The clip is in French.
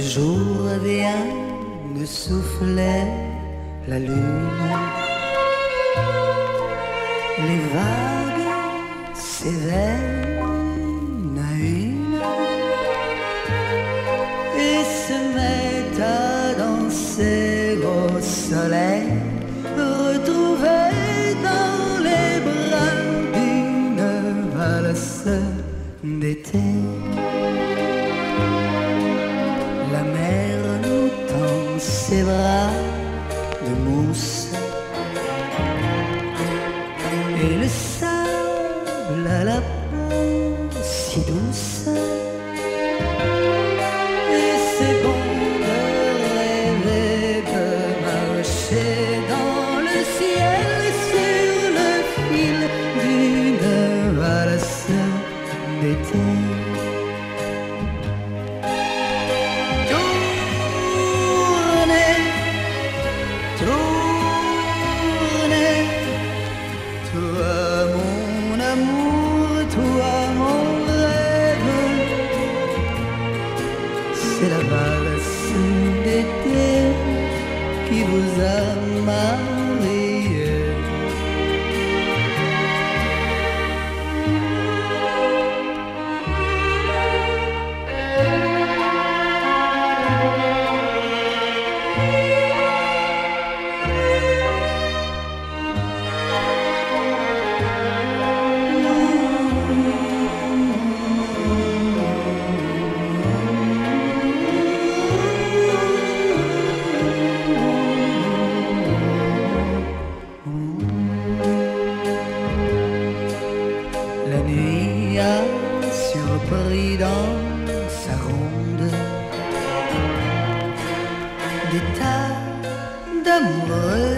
jour vient de souffler la lune, les vagues s'éveillent une à une et se mettent à danser au soleil, retrouvés dans les bras d'une valse d'été. La mer nous tend ses bras de mousse et le sable à la peau si douce. Et c'est bon de rêver, de marcher dans le ciel sur le fil d'une valse d'été. Toi mon amour, toi mon rêve, c'est la valse d'été qui vous a marié. La nuit a surpris dans sa ronde des tas d'amoureux